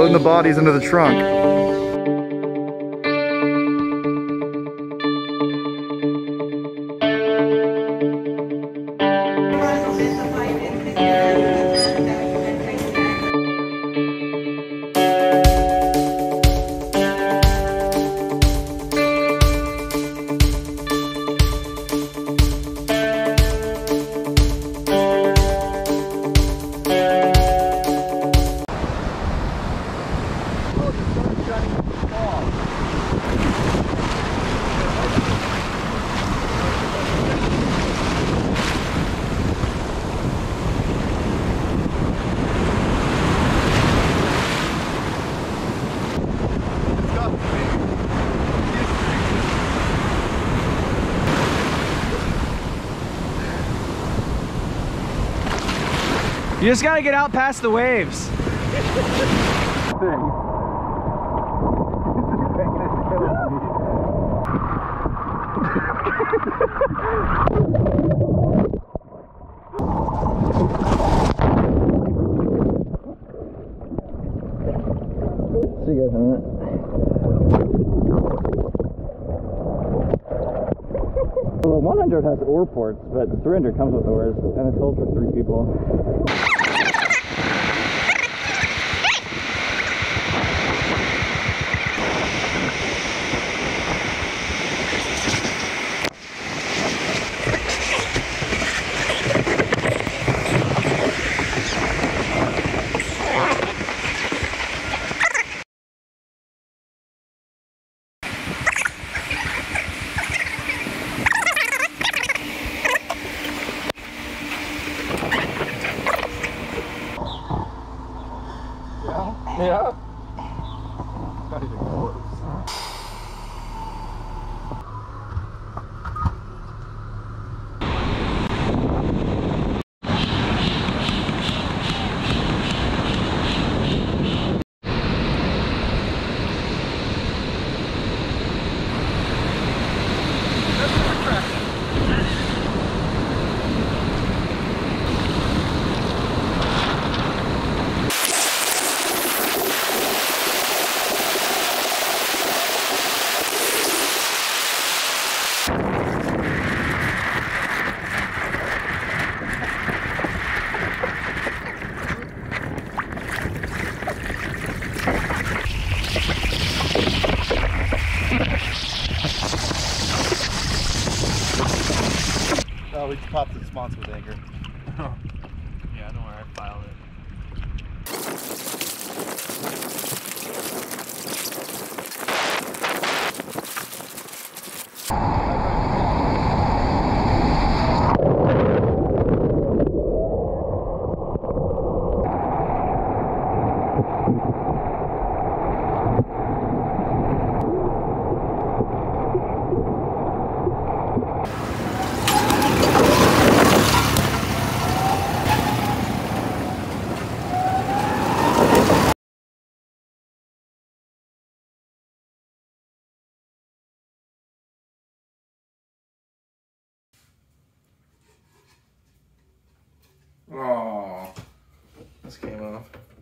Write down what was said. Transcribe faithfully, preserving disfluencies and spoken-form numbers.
loading the bodies into the trunk. You just gotta get out past the waves. See you guys in a minute. Well, the one hundred has oar ports, but the three hundred comes with oars, and it's sold for three people. Yeah. Not even close. Oh, we popped the spots with anchor. Yeah, don't worry, I filed it. Oh, this came off.